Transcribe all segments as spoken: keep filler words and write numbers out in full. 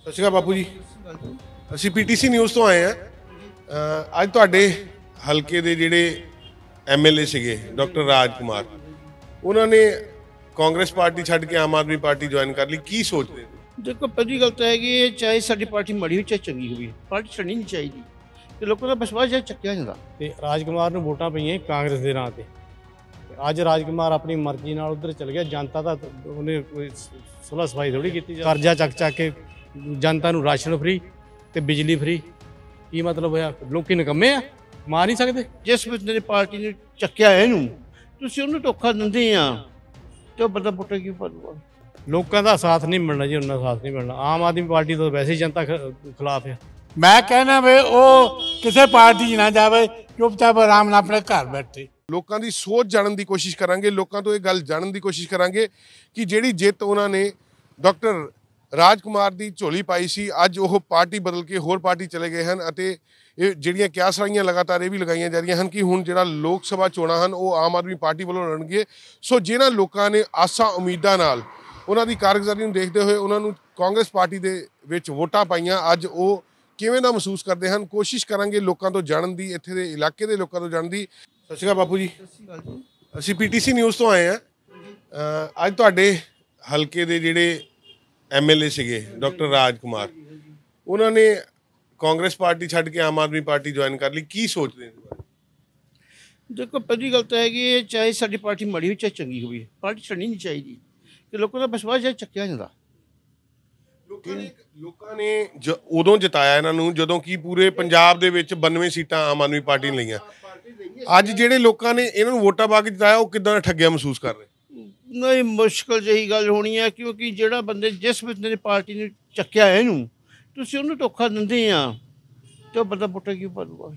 ਸਤਿ ਸ਼੍ਰੀ ਅਕਾਲ ਬਾਪੂ ਜੀ। ਅਸੀਂ ਪੀਟੀਸੀ ਨਿਊਜ਼ ਤੋਂ ਆਏ ਹਾਂ। ਅੱਜ ਤੁਹਾਡੇ ਹਲਕੇ ਦੇ ਜਿਹੜੇ ਐਮਐਲਏ ਸੀਗੇ ਡਾਕਟਰ ਰਾਜ ਕੁਮਾਰ, ਉਹਨਾਂ ਨੇ ਕਾਂਗਰਸ ਪਾਰਟੀ ਛੱਡ ਕੇ ਆਮ ਆਦਮੀ ਪਾਰਟੀ ਜੁਆਇਨ ਕਰ ਲਈ। ਕੀ ਸੋਚਦੇ ਹੋ? देखो पहली गल तो है कि चाहे साडी पार्टी माड़ी हो चाहे चंगी होगी, पार्टी छड़नी नहीं चाहिए ਤੇ ਲੋਕਾਂ ਦਾ ਵਿਸ਼ਵਾਸ ਜੇ ਚੱਕਿਆ ਜਾਂਦਾ। ਤੇ ਰਾਜ ਕੁਮਾਰ ਨੂੰ ਵੋਟਾਂ ਪਈਆਂ ਕਾਂਗਰਸ ਦੇ ਨਾਂ ਤੇ। ਅੱਜ ਰਾਜ ਕੁਮਾਰ ਆਪਣੀ ਮਰਜ਼ੀ ਨਾਲ ਉਧਰ ਚਲ ਗਿਆ। ਜਨਤਾ ਦਾ ਉਹਨੇ ਕੋਈ ਸੁਲਹ ਸਫਾਈ ਥੋੜੀ ਕੀਤੀ। ਕਰਜ਼ਾ ਚੱਕ ਚੱਕ ਕੇ ਜਨਤਾ ਨੂੰ ਰਾਸ਼ਨ ਫਰੀ ਤੇ ਬਿਜਲੀ ਫਰੀ। ਕੀ ਮਤਲਬ ਹੋਇਆ? ਲੋਕੀ ਨਿਕੰਮੇ ਆ, ਮਾਰ ਨਹੀਂ ਸਕਦੇ। ਜਿਸ ਬੰਦੇ ਨੇ ਪਾਰਟੀ ਨੇ ਚੱਕਿਆ ਇਹਨੂੰ, ਤੁਸੀਂ ਉਹਨੂੰ ਧੋਖਾ ਦਿੰਦੇ ਆ ਤੇ ਉਹ ਬੰਦਾ ਵੋਟਾਂ ਕਿਉਂ ਪਾਊਗਾ? ਲੋਕਾਂ ਦਾ ਸਾਥ ਨਹੀਂ ਮਿਲਣਾ ਜੀ, ਉਹਨਾਂ ਦਾ ਸਾਥ ਨਹੀਂ ਮਿਲਣਾ। ਆਮ ਆਦਮੀ ਪਾਰਟੀ ਤੋਂ ਵੈਸੇ ਹੀ ਜਨਤਾ ਖਿਲਾਫ ਹੈ। मैं कहना वे वो किसी पार्टी ना जावे, चुपचाप आराम नाल अपने घर बैठे। ਲੋਕਾਂ ਦੀ ਸੋਚ ਜਾਣਨ ਦੀ ਕੋਸ਼ਿਸ਼ ਕਰਾਂਗੇ, ਲੋਕਾਂ ਤੋਂ ਇਹ ਗੱਲ ਜਾਣਨ ਦੀ ਕੋਸ਼ਿਸ਼ ਕਰਾਂਗੇ ਕਿ ਜਿਹੜੀ ਜਿੱਤ ਉਹਨਾਂ ਨੇ ਡਾਕਟਰ ਰਾਜ ਕੁਮਾਰ ਦੀ ਝੋਲੀ ਪਾਈ ਸੀ, ਅੱਜ ਉਹ ਪਾਰਟੀ ਬਦਲ ਕੇ ਹੋਰ ਪਾਰਟੀ ਚਲੇ ਗਏ ਹਨ ਅਤੇ ਇਹ ਜਿਹੜੀਆਂ ਕਿਆਸਰਾਈਆਂ ਲਗਾਤਾਰ ਇਹ ਵੀ ਲਗਾਈਆਂ ਜਾ ਰਹੀਆਂ ਹਨ ਕਿ ਹੁਣ ਜਿਹੜਾ ਲੋਕ ਸਭਾ ਚੋਣਾਂ ਹਨ ਉਹ ਆਮ ਆਦਮੀ ਪਾਰਟੀ ਵੱਲੋਂ ਲੜਨਗੇ। ਸੋ ਜਿਨ੍ਹਾਂ ਲੋਕਾਂ ਨੇ ਆਸਾਂ ਉਮੀਦਾਂ ਨਾਲ ਉਹਨਾਂ ਦੀ ਕਾਰਗੁਜ਼ਾਰੀ ਨੂੰ ਦੇਖਦੇ ਹੋਏ ਉਹਨਾਂ ਨੂੰ ਕਾਂਗਰਸ ਪਾਰਟੀ ਦੇ ਵਿੱਚ ਵੋਟਾਂ ਪਾਈਆਂ, ਅੱਜ ਉਹ ਕਿਵੇਂ ਦਾ ਮਹਿਸੂਸ ਕਰਦੇ ਹਨ, ਕੋਸ਼ਿਸ਼ ਕਰਾਂਗੇ ਲੋਕਾਂ ਤੋਂ ਜਾਣਨ ਦੀ, ਇੱਥੇ ਦੇ ਇਲਾਕੇ ਦੇ ਲੋਕਾਂ ਤੋਂ ਜਾਣਨ ਦੀ। ਸਤਿ ਸ਼੍ਰੀ ਅਕਾਲ ਬਾਪੂ ਜੀ। ਅਸੀਂ ਪੀਟੀਸੀ ਨਿਊਜ਼ ਤੋਂ ਆਏ ਹਾਂ। ਅੱਜ ਤੁਹਾਡੇ ਹਲਕੇ ਦੇ ਜਿਹੜੇ ਐਮਐਲਏ ਸੀਗੇ ਡਾਕਟਰ ਰਾਜ ਕੁਮਾਰ, ਉਹਨਾਂ ਨੇ ਕਾਂਗਰਸ ਪਾਰਟੀ ਛੱਡ ਕੇ ਆਮ ਆਦਮੀ ਪਾਰਟੀ ਜੁਆਇਨ ਕਰ ਲਈ। ਕੀ ਸੋਚਦੇ ਨੇ? ਦੇਖੋ ਪਹਿਲੀ ਗੱਲ ਤਾਂ ਹੈ ਕਿ ਚਾਹੇ ਸਾਡੀ ਪਾਰਟੀ ਮਾੜੀ ਹੋ ਚਾਹੇ ਚੰਗੀ ਹੋਵੇ, ਪਾਰਟੀ ਛੜਨੀ ਨਹੀਂ ਚਾਹੀਦੀ ਤੇ ਲੋਕਾਂ ਦਾ ਵਿਸ਼ਵਾਸ ਜੇ ਚੱਕਿਆ ਜਾਂਦਾ। ਲੋਕਾਂ ਨੇ ਲੋਕਾਂ ਨੇ ਉਦੋਂ ਜਿਤਾਇਆ ਇਹਨਾਂ ਨੂੰ ਜਦੋਂ ਕਿ ਪੂਰੇ ਪੰਜਾਬ ਦੇ ਵਿੱਚ ਬਾਨਵੇਂ ਸੀਟਾਂ ਆਮ ਆਦਮੀ ਪਾਰਟੀ ਨੇ ਲਈਆਂ। ਅੱਜ ਜਿਹੜੇ ਲੋਕਾਂ ਨੇ ਇਹਨਾਂ ਨੂੰ ਵੋਟਾਂ ਪਾ ਕੇ ਜਿਤਾਇਆ ਉਹ ਕਿੱਦਾਂ ਠੱਗਿਆ ਮਹਿਸੂਸ ਕਰ ਰਹੇ? ਨਹੀਂ, ਮੁਸ਼ਕਲ ਜਿਹੀ ਗੱਲ ਹੋਣੀ ਹੈ ਕਿਉਂਕਿ ਜਿਹੜਾ ਬੰਦੇ ਜਿਸ ਬੰਦੇ ਨੇ ਪਾਰਟੀ ਨੇ ਚੱਕਿਆ ਇਹਨੂੰ, ਤੁਸੀਂ ਉਹਨੂੰ ਧੋਖਾ ਦਿੰਦੇ ਆ ਤੇ ਉਹ ਬੰਦਾ ਵੋਟਾਂ ਕਿਉਂ ਪਾਊਗਾ?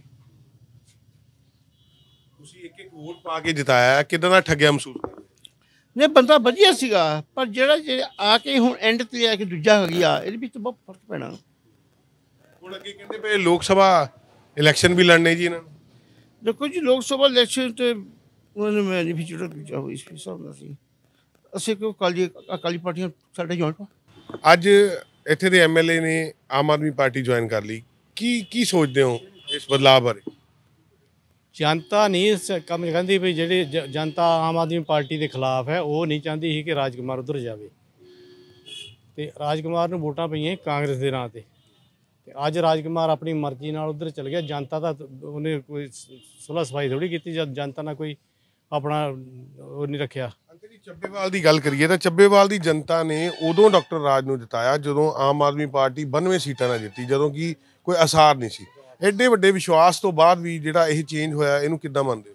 ਤੁਸੀਂ ਇੱਕ ਇੱਕ ਵੋਟ ਪਾ ਕੇ ਜਿਤਾਇਆ, ਕਿੱਦਾਂ ਦਾ ਠੱਗਿਆ ਮਹਿਸੂਸ ਕਰ ਰਹੇ? ਨਹੀਂ, ਬੰਦਾ ਵਧੀਆ ਸੀਗਾ, ਪਰ ਜਿਹੜਾ ਜੇ ਆ ਕੇ ਹੁਣ ਐਂਡ ਤੇ ਆ ਕੇ ਦੂਜਾ ਹੋ ਗਿਆ, ਇਹਦੇ ਵਿੱਚ ਬਹੁਤ ਫਰਕ ਪੈਣਾ। ਹੁਣ ਅੱਗੇ ਕਹਿੰਦੇ ਪਏ ਲੋਕ ਸਭਾ ਇਲੈਕਸ਼ਨ ਵੀ ਲੜਨੇ ਜੀ ਇਹਨਾਂ ਨੂੰ। ਦੇਖੋ ਜੀ, ਲੋਕ ਸਭਾ ਇਲੈਕਸ਼ਨ ਤੇ ਉਹਨਾਂ ਨੇ ਮੈਂ ਵੀ ਜਿਹੜਾ ਦੂਜਾ ਹੋਈ ਇਸ ਹਿਸਾਬ ਨਾਲ ਸੀ। ਅਸੀਂ ਕਿਉਂ ਅਕਾਲੀ ਅਕਾਲੀ ਪਾਰਟੀਆਂ ਸਾਡੇ ਜੁਆਇਨ। ਅੱਜ ਇੱਥੇ ਦੇ ਐਮਐਲਏ ਨੇ ਆਮ ਆਦਮੀ ਪਾਰਟੀ ਜੁਆਇਨ ਕਰ ਲਈ। ਕੀ ਕੀ ਸੋਚਦੇ ਹੋ ਇਸ ਬਦਲਾਅ ਬਾਰੇ? ਜਨਤਾ ਨਹੀਂ ਇਸ ਕੰਮ ਕਹਿੰਦੀ ਵੀ ਜਿਹੜੀ ਜ ਜਨਤਾ ਆਮ ਆਦਮੀ ਪਾਰਟੀ ਦੇ ਖਿਲਾਫ ਹੈ, ਉਹ ਨਹੀਂ ਚਾਹੁੰਦੀ ਸੀ ਕਿ ਰਾਜ ਕੁਮਾਰ ਉੱਧਰ ਜਾਵੇ। ਤੇ ਰਾਜ ਕੁਮਾਰ ਨੂੰ ਵੋਟਾਂ ਪਈਆਂ ਕਾਂਗਰਸ ਦੇ ਨਾਂ ਤੇ। ਤੇ ਅੱਜ ਰਾਜ ਕੁਮਾਰ ਆਪਣੀ ਮਰਜ਼ੀ ਨਾਲ ਉੱਧਰ ਚਲ ਗਿਆ। ਜਨਤਾ ਦਾ ਉਹਨੇ ਕੋਈ ਸੁਲਹ ਸਫਾਈ ਥੋੜੀ ਕੀਤੀ। ਜਦ ਜਨਤਾ ਨਾਲ ਕੋਈ ਆਪਣਾ ਉਹ ਨਹੀਂ ਰੱਖਿਆ। ਅੰਕਲ ਜੀ, ਚੱਬੇਵਾਲ ਦੀ ਗੱਲ ਕਰੀਏ ਤਾਂ ਚੱਬੇਵਾਲ ਦੀ ਜਨਤਾ ਨੇ ਉਦੋਂ ਡਾਕਟਰ ਰਾਜ ਨੂੰ ਜਿਤਾਇਆ ਜਦੋਂ ਆਮ ਆਦਮੀ ਪਾਰਟੀ ਬਾਨਵੇਂ ਸੀਟਾਂ ਨਾਲ ਜਿੱਤੀ, ਜਦੋਂ ਕਿ ਕੋਈ ਅਸਾਰ ਨਹੀਂ ਸੀ। ਐਡੇ ਵੱਡੇ ਵਿਸ਼ਵਾਸ ਤੋਂ ਬਾਅਦ ਵੀ ਜਿਹੜਾ ਇਹ ਚੇਂਜ ਹੋਇਆ, ਇਹਨੂੰ ਕਿੱਦਾਂ ਮੰਨਦੇ ਹੋ?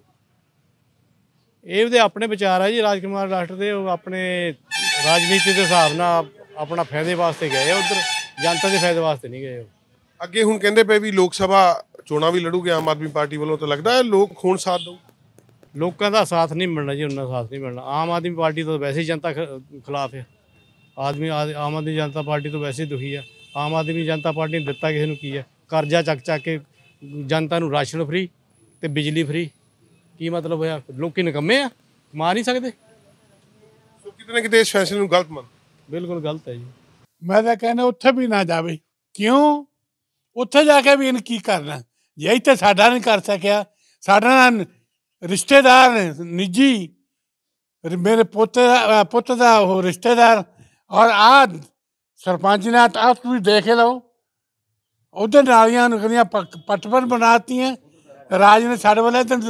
ਇਹ ਉਹਦੇ ਆਪਣੇ ਵਿਚਾਰ ਆ ਜੀ ਰਾਜ ਕੁਮਾਰ ਡਾਕਟਰ ਦੇ। ਉਹ ਆਪਣੇ ਰਾਜਨੀਤੀ ਦੇ ਹਿਸਾਬ ਨਾਲ ਆਪਣਾ ਫਾਇਦੇ ਵਾਸਤੇ ਗਏ ਆ ਉੱਧਰ, ਜਨਤਾ ਦੇ ਫਾਇਦੇ ਵਾਸਤੇ ਨਹੀਂ ਗਏ। ਅੱਗੇ ਹੁਣ ਕਹਿੰਦੇ ਪਏ ਵੀ ਲੋਕ ਸਭਾ ਚੋਣਾਂ ਵੀ ਲੜੂਗੇ ਆਮ ਆਦਮੀ ਪਾਰਟੀ ਵੱਲੋਂ, ਤਾਂ ਲੱਗਦਾ ਹੈ ਲੋਕ ਹੁਣ ਸਾਥ ਦਊ? ਲੋਕਾਂ ਦਾ ਸਾਥ ਨਹੀਂ ਮਿਲਣਾ ਜੀ, ਉਹਨਾਂ ਦਾ ਸਾਥ ਨਹੀਂ ਮਿਲਣਾ। ਆਮ ਆਦਮੀ ਪਾਰਟੀ ਤੋਂ ਵੈਸੇ ਹੀ ਜਨਤਾ ਖਿਲਾਫ ਹੈ। ਆਦਮੀ ਆਮ ਆਦਮੀ ਜਨਤਾ ਪਾਰਟੀ ਤੋਂ ਵੈਸੇ ਹੀ ਦੁਖੀ ਆ। ਆਮ ਆਦਮੀ ਜਨਤਾ ਪਾਰਟੀ ਨੇ ਦਿੱਤਾ ਕਿਸੇ ਨੂੰ ਕੀ ਹੈ? ਕਰਜ਼ਾ ਚੱਕ ਚੱਕ ਕੇ ਜਨਤਾ ਨੂੰ ਰਾਸ਼ਨ ਫਰੀ ਤੇ ਬਿਜਲੀ ਫਰੀ। ਕੀ ਮਤਲਬ ਹੋਇਆ? ਲੋਕੀ ਨਿਕੰਮੇ ਆ, ਮਾਰ ਨਹੀਂ ਸਕਦੇ। ਸੋ ਕਿਤੇ ਨਾ ਕਿਤੇ ਇਸ ਫੈਸਲੇ ਨੂੰ ਗਲਤ ਮੰਨ। ਬਿਲਕੁਲ ਗਲਤ ਹੈ ਜੀ। मैं तो कहना उत्थे भी ना जावे। क्यों? उत्थे जाके भी इन्हें की करना? जे इत्थे साडा नहीं कर सकिया, साडा ना रिश्तेदार निजी मेरे पोते पुत दा वो रिश्तेदार और आ सरपंच ने आप भी देख लो, उधर नालियां कदियां पटपन बनाती हैं। राज ने साढ़े वाले तो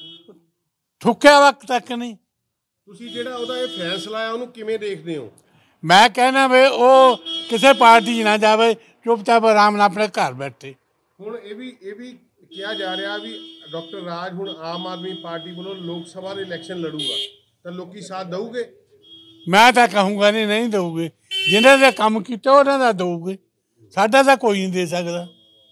ठुक्या वक्त तक नहीं। ਤੁਸੀਂ ਜਿਹੜਾ ਉਹਦਾ ਇਹ ਫੈਸਲਾ ਹੈ ਉਹਨੂੰ ਕਿਵੇਂ ਦੇਖਦੇ ਹੋ? मैं कहना वे वो किसी पार्टी ना जावे, चुपचाप आराम नाल अपने घर बैठे। ਹੁਣ ਇਹ ਵੀ ਇਹ ਵੀ ਕਿਹਾ ਜਾ ਰਿਹਾ ਵੀ ਡਾਕਟਰ ਰਾਜ ਹੁਣ ਆਮ ਆਦਮੀ ਪਾਰਟੀ ਵੱਲੋਂ ਲੋਕ ਸਭਾ ਦੇ ਇਲੈਕਸ਼ਨ ਲੜੂਗਾ, ਤਾਂ ਲੋਕੀ ਸਾਥ ਦਊਗੇ? मैं तो कहूँगा नहीं नहीं दोगे। जिन्हें दे काम किए उन्हें दा दोगे, साडा तो कोई नहीं दे सकता।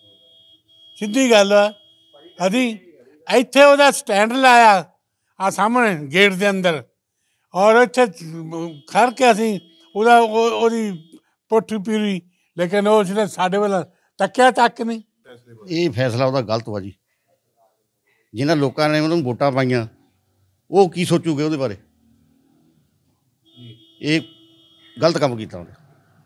सीधी गल आ। अभी इत्थे उहदा स्टैंड लाया आ सामने गेट के अंदर, और इत्थे खड़ के असीं ਉਹਦਾ ਉਹਦੀ ਪੁੱਠ ਪੀਰੀ, ਲੇਕਿਨ ਉਹ ਜਿਹਨੇ ਸਾਡੇ ਵੱਲ ਤੱਕਿਆ ਤੱਕ ਨਹੀਂ। ਇਹ ਫੈਸਲਾ ਉਹਦਾ ਗਲਤ ਵਾ ਜੀ। ਜਿਨ੍ਹਾਂ ਲੋਕਾਂ ਨੇ ਉਹਨੂੰ ਵੋਟਾਂ ਪਾਈਆਂ ਉਹ ਕੀ ਸੋਚੂਗੇ ਉਹਦੇ ਬਾਰੇ? ਇਹ ਗਲਤ ਕੰਮ ਕੀਤਾ ਉਹਨੇ।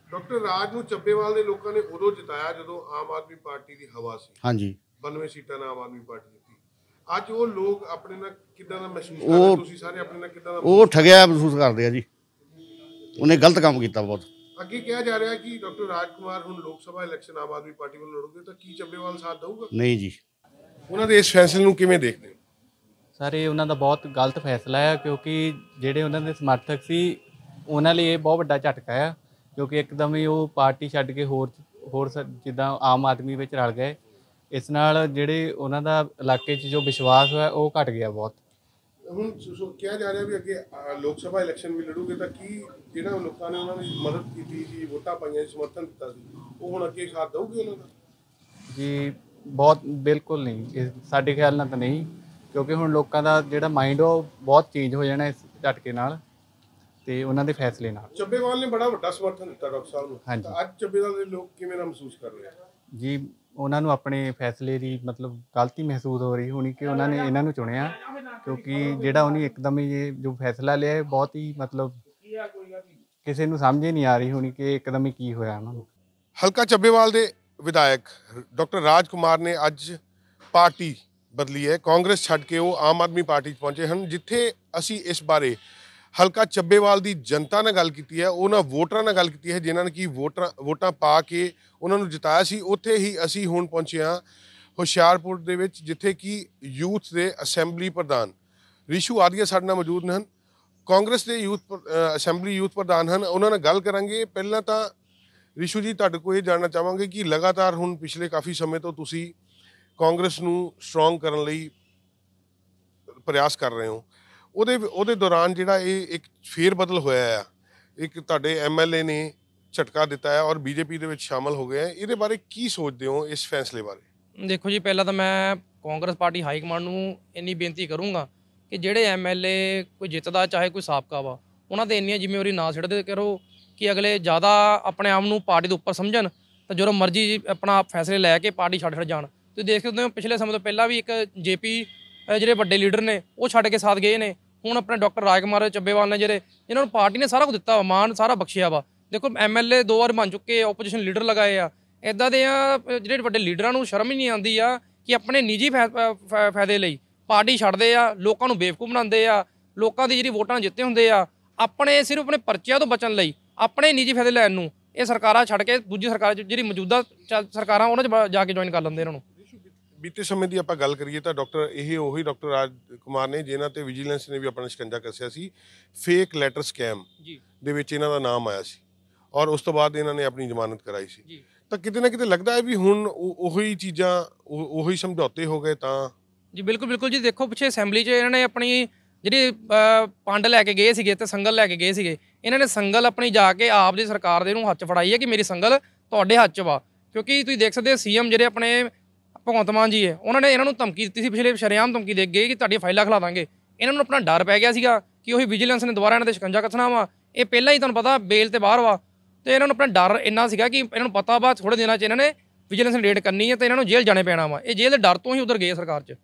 ਡਾਕਟਰ ਰਾਜ ਨੂੰ ਚੱਬੇਵਾਲ ਦੇ ਲੋਕਾਂ ਨੇ ਉਦੋਂ ਜਿਤਾਇਆ ਜਦੋਂ ਆਮ ਆਦਮੀ ਪਾਰਟੀ ਦੀ ਹਵਾ ਸੀ। ਹਾਂਜੀ ਬਾਨਵੇਂ ਸੀਟਾਂ ਨਾਲ ਆਮ ਆਦਮੀ ਪਾਰਟੀ ਜਿੱਤੀ। ਅੱਜ ਉਹ ਲੋਕ ਆਪਣੇ ਨਾਲ ਕਿੱਦਾਂ ਦਾ ਮਹਿਸੂਸ ਕਰ ਰਹੇ, ਤੁਸੀਂ ਸਾਰੇ ਆਪਣੇ ਨਾਲ ਕਿੱਦਾਂ ਦਾ? ਉਹ ਠਗਿਆ ਮਹਿਸੂਸ ਕਰਦੇ ਆ ਜੀ, ਉਹਨੇ ਗਲਤ ਕੰਮ ਕੀਤਾ ਬਹੁਤ। ਅੱਗੇ ਕਿਹਾ ਜਾ ਰਿਹਾ ਕਿ ਡਾਕਟਰ ਰਾਜ ਕੁਮਾਰ ਹੁਣ ਲੋਕ ਸਭਾ ਇਲੈਕਸ਼ਨ ਆਮ ਆਦਮੀ ਪਾਰਟੀ ਵੱਲੋਂ ਲੜੋਗੇ ਤਾਂ ਕੀ ਚੱਬੇਵਾਲ ਸਾਥ ਦਊਗਾ? ਨਹੀਂ ਜੀ। ਉਹਨਾਂ ਦੇ ਇਸ ਫੈਸਲੇ ਨੂੰ ਕਿਵੇਂ ਦੇਖਦੇ ਹੋ? ਸਰ ਇਹ ਉਹਨਾਂ ਦਾ ਬਹੁਤ ਗਲਤ ਫੈਸਲਾ ਹੈ, ਕਿਉਂਕਿ ਜਿਹੜੇ ਉਹਨਾਂ ਦੇ ਸਮਰਥਕ ਸੀ ਉਹਨਾਂ ਲਈ ਇਹ ਬਹੁਤ ਵੱਡਾ ਝਟਕਾ ਆ, ਕਿਉਂਕਿ ਇੱਕਦਮ ਹੀ ਉਹ ਪਾਰਟੀ ਛੱਡ ਕੇ ਹੋਰ ਹੋਰ ਜਿੱਦਾਂ ਆਮ ਆਦਮੀ ਵਿੱਚ ਰਲ ਗਏ। ਇਸ ਨਾਲ ਜਿਹੜੇ ਉਹਨਾਂ ਦਾ ਇਲਾਕੇ 'ਚ ਜੋ ਵਿਸ਼ਵਾਸ ਹੈ ਉਹ ਘਟ ਗਿਆ ਬਹੁਤ। ਹੁਣ ਕਿਹਾ ਜਾ ਰਿਹਾ ਵੀ ਅੱਗੇ ਲੋਕ ਸਭਾ ਇਲੈਕਸ਼ਨ ਵੀ ਲੜੋਗੇ ਤਾਂ ਕੀ ਜਿਹੜਾ ਲੋਕਾਂ ਨੇ ਉਹਨਾਂ ਦੀ ਮਦਦ ਕੀਤੀ ਸੀ, ਵੋਟਾਂ ਪਾਈਆਂ ਸੀ, ਸਮਰਥਨ ਦਿੱਤਾ ਸੀ, ਉਹ ਹੁਣ ਅੱਗੇ ਸਾਥ ਦਊਗੇ ਉਹਨਾਂ ਦਾ? ਜੀ ਬਹੁਤ ਬਿਲਕੁਲ ਨਹੀਂ, ਇਹ ਸਾਡੇ ਖਿਆਲ ਨਾਲ ਤਾਂ ਨਹੀਂ, ਕਿਉਂਕਿ ਹੁਣ ਲੋਕਾਂ ਦਾ ਜਿਹੜਾ ਮਾਈਂਡ ਉਹ ਬਹੁਤ ਚੇਂਜ ਹੋ ਜਾਣਾ ਇਸ ਝਟਕੇ ਨਾਲ ਤੇ ਉਹਨਾਂ ਦੇ ਫੈਸਲੇ ਨਾਲ। ਚੱਬੇਵਾਲ ਨੇ ਬੜਾ ਵੱਡਾ ਸਮਰਥਨ ਦਿੱਤਾ ਡਾਕਟਰ ਸਾਹਿਬ ਨੂੰ, ਹਾਂਜੀ। ਅੱਜ ਚੱਬੇਵਾਲ ਦੇ ਲੋਕ ਕਿਵੇਂ ਦਾ ਮਹਿਸੂਸ ਕਰ ਰਹੇ ਆ? ਜੀ ਉਹਨਾਂ ਨੂੰ ਆਪਣੇ ਫੈਸਲੇ ਦੀ ਮਤਲਬ ਗਲਤੀ ਮਹਿਸੂਸ ਹੋ ਰਹੀ ਹੋਣੀ ਕਿ ਉਹਨਾਂ ਨੇ ਇਹਨਾਂ ਨੂੰ ਚੁਣਿਆ, ਕਿਉਂਕਿ ਜਿਹੜਾ ਉਹਨੇ ਇੱਕਦਮ ਹੀ ਇਹ ਜੋ ਫੈਸਲਾ ਲਿਆ ਇਹ ਬਹੁਤ ਹੀ ਮਤਲਬ ਕਿਸੇ ਨੂੰ ਸਮਝ ਹੀ ਨਹੀਂ ਆ ਰਹੀ ਹੋਣੀ ਕਿ ਇੱਕਦਮ ਹੀ ਕੀ ਹੋਇਆ ਉਹਨਾਂ ਨੂੰ। ਹਲਕਾ ਚੱਬੇਵਾਲ ਦੇ ਵਿਧਾਇਕ ਡਾਕਟਰ ਰਾਜ ਕੁਮਾਰ ਨੇ ਅੱਜ ਪਾਰਟੀ ਬਦਲੀ ਹੈ, ਕਾਂਗਰਸ ਛੱਡ ਕੇ ਉਹ ਆਮ ਆਦਮੀ ਪਾਰਟੀ 'ਚ ਪਹੁੰਚੇ ਹਨ। ਜਿੱਥੇ ਅਸੀਂ ਇਸ ਬਾਰੇ ਹਲਕਾ ਚੱਬੇਵਾਲ ਦੀ ਜਨਤਾ ਨਾਲ ਗੱਲ ਕੀਤੀ ਹੈ, ਉਹਨਾਂ ਵੋਟਰਾਂ ਨਾਲ ਗੱਲ ਕੀਤੀ ਹੈ ਜਿਨ੍ਹਾਂ ਨੇ ਕਿ ਵੋਟਰਾਂ ਵੋਟਾਂ ਪਾ ਕੇ ਉਹਨਾਂ ਨੂੰ ਜਿਤਾਇਆ ਸੀ। ਉੱਥੇ ਹੀ ਅਸੀਂ ਹੁਣ ਪਹੁੰਚੇ ਹਾਂ ਹੁਸ਼ਿਆਰਪੁਰ ਦੇ ਵਿੱਚ, ਜਿੱਥੇ ਕਿ ਯੂਥ ਦੇ ਅਸੈਂਬਲੀ ਪ੍ਰਧਾਨ ਰਿਸ਼ੂ ਆਦੀਆ ਸਾਡੇ ਨਾਲ ਮੌਜੂਦ ਹਨ। ਕਾਂਗਰਸ ਦੇ ਯੂਥ ਅਸੈਂਬਲੀ ਯੂਥ ਪ੍ਰਧਾਨ ਹਨ, ਉਹਨਾਂ ਨਾਲ ਗੱਲ ਕਰਾਂਗੇ। ਪਹਿਲਾਂ ਤਾਂ ਰਿਸ਼ੂ ਜੀ ਤੁਹਾਡੇ ਕੋਲ ਇਹ ਜਾਣਨਾ ਚਾਹਾਂਗੇ ਕਿ ਲਗਾਤਾਰ ਹੁਣ ਪਿਛਲੇ ਕਾਫੀ ਸਮੇਂ ਤੋਂ ਤੁਸੀਂ ਕਾਂਗਰਸ ਨੂੰ ਸਟਰੋਂਗ ਕਰਨ ਲਈ ਪ੍ਰਯਾਸ ਕਰ ਰਹੇ ਹੋ, ਉਹਦੇ ਉਹਦੇ ਦੌਰਾਨ ਜਿਹੜਾ ਇਹ ਇੱਕ ਫੇਰ ਬਦਲ ਹੋਇਆ ਆ, ਇੱਕ ਤੁਹਾਡੇ ਐਮ ਐਲ ਏ ਨੇ ਝਟਕਾ ਦਿੱਤਾ ਹੈ ਔਰ ਬੀਜੇਪੀ ਦੇ ਵਿੱਚ ਸ਼ਾਮਲ ਹੋ ਗਏ ਹੈ, ਇਹਦੇ ਬਾਰੇ ਕੀ ਸੋਚਦੇ ਹੋ ਇਸ ਫੈਸਲੇ ਬਾਰੇ? ਦੇਖੋ ਜੀ, ਪਹਿਲਾਂ ਤਾਂ ਮੈਂ ਕਾਂਗਰਸ ਪਾਰਟੀ ਹਾਈ ਕਮਾਂਡ ਨੂੰ ਇੰਨੀ ਬੇਨਤੀ ਕਰੂੰਗਾ ਕਿ ਜਿਹੜੇ ਐਮ ਐਲ ਏ ਕੋਈ ਜਿੱਤਦਾ ਚਾਹੇ ਕੋਈ ਸਾਬਕਾ ਵਾ, ਉਹਨਾਂ ਦੇ ਇੰਨੀਆਂ ਜ਼ਿੰਮੇਵਾਰੀ ਨਾ ਛੱਡਦੇ ਕਰੋ ਕਿ ਅਗਲੇ ਜ਼ਿਆਦਾ ਆਪਣੇ ਆਪ ਨੂੰ ਪਾਰਟੀ ਦੇ ਉੱਪਰ ਸਮਝਣ ਤਾਂ ਜਦੋਂ ਮਰਜ਼ੀ ਆਪਣਾ ਫੈਸਲੇ ਲੈ ਕੇ ਪਾਰਟੀ ਛੱਡ ਛੱਡ ਜਾਣ। ਤੁਸੀਂ ਦੇਖ ਸਕਦੇ ਹੋ ਪਿਛਲੇ ਸਮੇਂ ਤੋਂ ਪਹਿਲਾਂ ਵੀ ਇੱਕ ਜੇਪੀ ਜਿਹੜੇ ਵੱਡੇ ਲੀਡਰ ਨੇ ਉਹ ਛੱਡ ਕੇ ਸਾਥ ਗਏ ਨੇ। ਹੁਣ ਆਪਣੇ ਡਾਕਟਰ ਰਾਜ ਕੁਮਾਰ ਚੱਬੇਵਾਲ ਨੇ ਜਿਹੜੇ ਇਹਨਾਂ ਨੂੰ ਪਾਰਟੀ ਨੇ ਸਾਰਾ ਕੁਝ ਦਿੱਤਾ, ਮਾਣ ਸਾਰਾ ਬਖਸ਼ਿਆ ਵਾ। ਦੇਖੋ ਐਮ ਐਲ ਏ ਦੋ ਵਾਰ ਬਣ ਚੁੱਕੇ, ਓਪੋਜੀਸ਼ਨ ਲੀਡਰ ਲਗਾਏ ਆ। ਇੱਦਾਂ ਦੇ ਆ ਜਿਹੜੇ ਵੱਡੇ ਲੀਡਰਾਂ ਨੂੰ ਸ਼ਰਮ ਹੀ ਨਹੀਂ ਆਉਂਦੀ ਆ ਕਿ ਆਪਣੇ ਨਿੱਜੀ ਫਾਇਦੇ ਲਈ ਪਾਰਟੀ ਛੱਡਦੇ ਆ, ਲੋਕਾਂ ਨੂੰ ਬੇਵਕੂਫ ਬਣਾਉਂਦੇ ਆ, ਲੋਕਾਂ ਦੀ ਜਿਹੜੀ ਵੋਟਾਂ ਜਿੱਤੇ ਹੁੰਦੇ ਆ ਆਪਣੇ ਸਿਰਫ ਆਪਣੇ ਪਰਚਿਆਂ ਤੋਂ ਬਚਣ ਲਈ ਆਪਣੇ ਨਿੱਜੀ ਫਾਇਦੇ ਲੈਣ ਨੂੰ ਇਹ ਸਰਕਾਰਾਂ ਛੱਡ ਕੇ ਦੂਜੀ ਸਰਕਾਰ ਜਿਹੜੀ ਮੌਜੂਦਾ ਸਰਕਾਰਾਂ ਉਹਨਾਂ 'ਚ ਜਾ ਕੇ ਜੁਆਇਨ ਕਰ ਲੈਂਦੇ ਇਹਨਾਂ ਨੂੰ। ਬੀਤੇ ਸਮੇਂ ਦੀ ਆਪਾਂ ਗੱਲ ਕਰੀਏ ਤਾਂ ਡਾਕਟਰ ਇਹ ਉਹੀ ਡਾਕਟਰ ਰਾਜ ਕੁਮਾਰ ਨੇ ਜਿਨ੍ਹਾਂ ਤੇ ਵਿਜੀਲੈਂਸ ਨੇ ਵੀ ਆਪਣਾ ਸ਼ਿਕੰਜਾ ਕੱਸਿਆ ਸੀ। ਫੇਕ ਲੈਟਰ ਸਕੈਮ ਦੇ ਵਿੱਚ ਇਹਨਾਂ ਦਾ ਨਾਮ ਆਇਆ ਸੀ ਔਰ ਉਸ ਤੋਂ ਬਾਅਦ ਇਹਨਾਂ ਨੇ ਆਪਣੀ ਜ਼ਮਾਨਤ ਕਰਾਈ ਸੀ। ਤਾਂ ਕਿਤੇ ਨਾ ਕਿਤੇ ਲੱਗਦਾ ਹੈ ਵੀ ਹੁਣ ਉਹੀ ਚੀਜ਼ਾਂ ਉਹੀ ਸਮਝੌਤੇ ਹੋ ਗਏ ਤਾਂ? ਜੀ ਬਿਲਕੁਲ ਬਿਲਕੁਲ ਜੀ। ਦੇਖੋ ਪਿੱਛੇ ਅਸੈਂਬਲੀ 'ਚ ਇਹਨਾਂ ਨੇ ਆਪਣੀ ਜਿਹੜੀ ਪੰਡ ਲੈ ਕੇ ਗਏ ਸੀਗੇ ਤੇ ਸੰਗਲ ਲੈ ਕੇ ਗਏ ਸੀਗੇ, ਇਹਨਾਂ ਨੇ ਸੰਗਲ ਆਪਣੀ ਜਾ ਕੇ ਆਪ ਦੀ ਸਰਕਾਰ ਦੇ ਨੂੰ ਹੱਥ 'ਚ ਫੜਾਈ ਹੈ ਕਿ ਮੇਰੀ ਸੰਗਲ ਤੁਹਾਡੇ ਹੱਥ 'ਚ ਵਾ। ਕਿਉਂਕਿ ਤੁਸੀਂ ਦੇਖ ਸਕਦੇ ਹੋ ਸੀ ਐਮ ਜਿਹੜੇ ਆਪਣੇ ਭਗਵੰਤ ਮਾਨ ਜੀ ਹੈ, ਉਹਨਾਂ ਨੇ ਇਹਨਾਂ ਨੂੰ ਧਮਕੀ ਦਿੱਤੀ ਸੀ, ਪਿਛਲੇ ਸ਼ਰੇਆਮ ਧਮਕੀ ਦੇ ਗਏ ਕਿ ਤੁਹਾਡੀਆਂ ਫਾਈਲਾਂ ਖਿਲਾ ਦਾਂਗੇ। ਇਹਨਾਂ ਨੂੰ ਆਪਣਾ ਡਰ ਪੈ ਗਿਆ ਸੀਗਾ ਕਿ ਉਹੀ ਵਿਜੀਲੈਂਸ ਨੇ ਦੁਬਾਰਾ ਇਹਨਾਂ ਦੇ ਸ਼ਿਕੰਜਾ ਕੱਸਣਾ ਵਾ। ਇਹ ਪਹਿਲਾਂ ਹੀ ਤੁਹਾਨੂੰ ਪਤਾ ਬੇਲ ਤੇ ਬਾਹਰ ਵਾ ਤੇ ਇਹਨਾਂ ਨੂੰ ਆਪਣਾ ਡਰ ਇੰਨਾ ਸੀਗਾ ਕਿ ਇਹਨਾਂ ਨੂੰ ਪਤਾ ਵਾ ਥੋੜੇ ਦਿਨਾਂ 'ਚ ਇਹਨਾਂ ਨੇ ਵਿਜੀਲੈਂਸ ਨੇ ਰੇਡ ਕਰਨੀ ਹੈ ਤੇ ਇਹਨਾਂ ਨੂੰ ਜੇਲ੍ਹ ਜਾਣੇ ਪੈਣਾ ਵਾ। ਇਹ ਜੇਲ੍ਹ ਦੇ ਡਰ ਤੋਂ ਹੀ ਉਧਰ ਗਏ ਸਰਕਾਰ 'ਚ।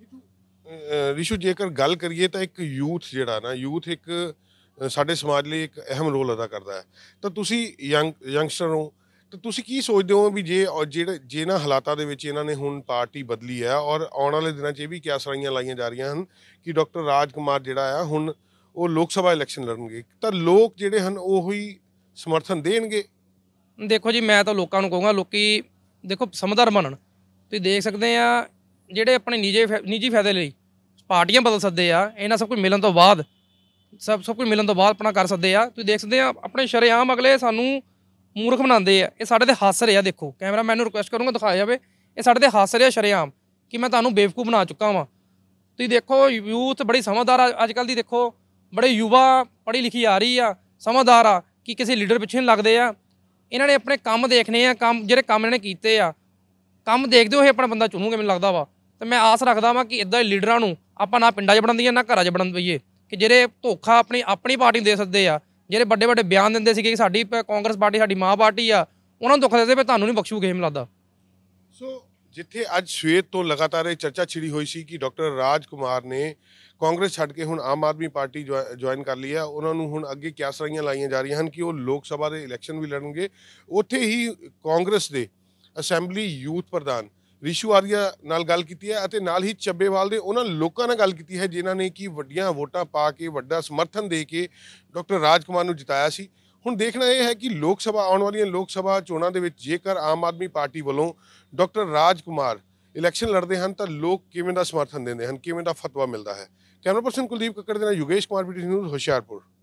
ਰਿਸ਼ੂ ਜੇਕਰ ਗੱਲ ਕਰੀਏ ਤਾਂ ਇੱਕ ਯੂਥ ਜਿਹੜਾ ਨਾ ਯੂਥ ਇੱਕ ਸਾਡੇ ਸਮਾਜ ਲਈ ਇੱਕ ਅਹਿਮ ਰੋਲ ਅਦਾ ਕਰਦਾ ਹੈ। ਤਾਂ ਤੁਸੀਂ ਯੰਗ ਯੰਗਸਟਰ ਹੋ ਤਾਂ ਤੁਸੀਂ ਕੀ ਸੋਚਦੇ ਹੋ ਵੀ ਜੇ ਜਿਹੜੇ ਜਿਹਨਾਂ ਹਾਲਾਤਾਂ ਦੇ ਵਿੱਚ ਇਹਨਾਂ ਨੇ ਹੁਣ ਪਾਰਟੀ ਬਦਲੀ ਹੈ ਔਰ ਆਉਣ ਵਾਲੇ ਦਿਨਾਂ 'ਚ ਇਹ ਵੀ ਕਿਆਸਰਾਈਆਂ ਲਾਈਆਂ ਜਾ ਰਹੀਆਂ ਹਨ ਕਿ ਡਾਕਟਰ ਰਾਜ ਕੁਮਾਰ ਜਿਹੜਾ ਆ ਹੁਣ ਉਹ ਲੋਕ ਸਭਾ ਇਲੈਕਸ਼ਨ ਲੜਨਗੇ, ਤਾਂ ਲੋਕ ਜਿਹੜੇ ਹਨ ਉਹੀ ਸਮਰਥਨ ਦੇਣਗੇ? ਦੇਖੋ ਜੀ, ਮੈਂ ਤਾਂ ਲੋਕਾਂ ਨੂੰ ਕਹੂੰਗਾ ਲੋਕੀ ਦੇਖੋ ਸਮਝਦਾਰ ਬਣਨ। ਤੁਸੀਂ ਦੇਖ ਸਕਦੇ ਆ ਜਿਹੜੇ ਆਪਣੇ ਨਿੱਜੀ ਨਿੱਜੀ ਫਾਇਦੇ ਲਈ ਪਾਰਟੀਆਂ ਬਦਲ ਸਕਦੇ ਆ, ਇਹਨਾਂ ਸਭ ਕੁਝ ਮਿਲਣ ਤੋਂ ਬਾਅਦ ਸਭ ਸਭ ਕੁਝ ਮਿਲਣ ਤੋਂ ਬਾਅਦ ਆਪਣਾ ਕਰ ਸਕਦੇ ਆ। ਤੁਸੀਂ ਦੇਖ ਸਕਦੇ ਆ ਆਪਣੇ ਸ਼ਰੇਆਮ ਅਗਲੇ ਸਾਨੂੰ ਮੂਰਖ ਬਣਾਉਂਦੇ ਆ। ਇਹ ਸਾਡੇ ਤੇ ਹੱਸ ਰਹੇ ਆ। ਦੇਖੋ ਕੈਮਰਾ ਮੈਨ ਨੂੰ ਰਿਕੁਐਸਟ ਕਰੂੰਗਾ ਦਿਖਾਇਆ ਜਾਵੇ, ਇਹ ਸਾਡੇ ਤੇ ਹੱਸ ਰਹੇ ਆ ਸ਼ਰੇਆਮ ਕਿ ਮੈਂ ਤੁਹਾਨੂੰ ਬੇਵਕੂਫ ਬਣਾ ਚੁੱਕਾ ਵਾਂ। ਤੁਸੀਂ ਦੇਖੋ ਯੂਥ ਬੜੀ ਸਮਝਦਾਰ ਆ ਅੱਜ ਕੱਲ੍ਹ ਦੀ। ਦੇਖੋ ਬੜੇ ਯੁਵਾ ਪੜ੍ਹੀ ਲਿਖੀ ਆ ਰਹੀ ਆ, ਸਮਝਦਾਰ ਆ ਕਿ ਕਿਸੇ ਲੀਡਰ ਪਿੱਛੇ ਨਹੀਂ ਲੱਗਦੇ ਆ। ਇਹਨਾਂ ਨੇ ਆਪਣੇ ਕੰਮ ਦੇਖਣੇ ਆ, ਕੰਮ ਜਿਹੜੇ ਕੰਮ ਇਹਨਾਂ ਨੇ ਕੀਤੇ ਆ ਕੰਮ ਦੇਖਦੇ ਹੋਏ ਆਪਣਾ ਬੰਦਾ ਚੁਣੂਗੇ ਮੈਨੂੰ ਲੱਗਦਾ ਵਾ। ਤੇ ਮੈਂ ਆਸ ਰੱਖਦਾ ਵਾਂ ਕਿ ਇੱਦਾਂ ਦੇ ਲੀਡਰਾਂ ਨੂੰ ਆਪਾਂ ਨਾ ਪਿੰਡਾਂ 'ਚ ਬਣਨ ਦਈਏ ਨਾ ਘਰਾਂ 'ਚ ਬਣਨ ਦਈਏ ਕਿ ਜਿਹੜੇ ਧੋਖਾ ਆਪਣੀ ਆਪਣੀ ਪਾਰਟੀ ਨੂੰ ਦੇ ਸਕਦੇ ਆ, ਜਿਹੜੇ ਵੱਡੇ ਵੱਡੇ ਬਿਆਨ ਦਿੰਦੇ ਸੀਗੇ ਕਿ ਸਾਡੀ ਕਾਂਗਰਸ ਪਾਰਟੀ ਸਾਡੀ ਮਾਂ ਪਾਰਟੀ ਆ, ਉਹਨਾਂ ਨੂੰ ਧੋਖਾ ਦਿੰਦੇ ਪਏ ਤੁਹਾਨੂੰ ਨਹੀਂ ਬਖਸ਼ੂਗੇ ਮੈਨੂੰ ਲੱਗਦਾ। ਸੋ ਜਿੱਥੇ ਅੱਜ ਸਵੇਰ ਤੋਂ ਲਗਾਤਾਰ ਇਹ ਚਰਚਾ ਛਿੜੀ ਹੋਈ ਸੀ ਕਿ ਡਾਕਟਰ ਰਾਜ ਕੁਮਾਰ ਨੇ ਕਾਂਗਰਸ ਛੱਡ ਕੇ ਹੁਣ ਆਮ ਆਦਮੀ ਪਾਰਟੀ ਜੁਆਇਨ ਕਰ ਲਈ ਹੈ, ਉਹਨਾਂ ਨੂੰ ਹੁਣ ਅੱਗੇ ਕਿਆਸਰਾਈਆਂ ਲਾਈਆਂ ਜਾ ਰਹੀਆਂ ਹਨ ਕਿ ਉਹ ਲੋਕ ਸਭਾ ਦੇ ਇਲੈਕਸ਼ਨ ਵੀ ਲੜਨਗੇ। ਉੱਥੇ ਹੀ ਕਾਂਗਰਸ ਦੇ ਅਸੈਂਬਲੀ ਯੂਥ ਪ੍ਰਧਾਨ ਰਿਸ਼ੂ ਆਰੀਆ ਨਾਲ ਗੱਲ ਕੀਤੀ ਹੈ ਅਤੇ ਨਾਲ ਹੀ ਚੱਬੇਵਾਲ ਦੇ ਉਹਨਾਂ ਲੋਕਾਂ ਨਾਲ ਗੱਲ ਕੀਤੀ ਹੈ ਜਿਨ੍ਹਾਂ ਨੇ ਕਿ ਵੱਡੀਆਂ ਵੋਟਾਂ ਪਾ ਕੇ ਵੱਡਾ ਸਮਰਥਨ ਦੇ ਕੇ ਡਾਕਟਰ ਰਾਜ ਕੁਮਾਰ ਨੂੰ ਜਿਤਾਇਆ ਸੀ। ਹੁਣ ਦੇਖਣਾ ਇਹ ਹੈ ਕਿ ਲੋਕ ਸਭਾ ਆਉਣ ਵਾਲੀਆਂ ਲੋਕ ਸਭਾ ਚੋਣਾਂ ਦੇ ਵਿੱਚ ਜੇਕਰ ਆਮ ਆਦਮੀ ਪਾਰਟੀ ਵੱਲੋਂ ਡਾਕਟਰ ਰਾਜ ਕੁਮਾਰ ਇਲੈਕਸ਼ਨ ਲੜਦੇ ਹਨ ਤਾਂ ਲੋਕ ਕਿਵੇਂ ਦਾ ਸਮਰਥਨ ਦਿੰਦੇ ਹਨ, ਕਿਵੇਂ ਦਾ ਫਤਵਾ ਮਿਲਦਾ ਹੈ। ਕੈਮਰਾ ਪਰਸਨ ਕੁਲਦੀਪ ਕੱਕੜ ਦੇ ਨਾਲ ਯੋਗੇਸ਼ ਕੁਮਾਰ, ਪੀਟੀ ਨਿਊਜ਼, ਹੁਸ਼ਿਆਰਪੁਰ।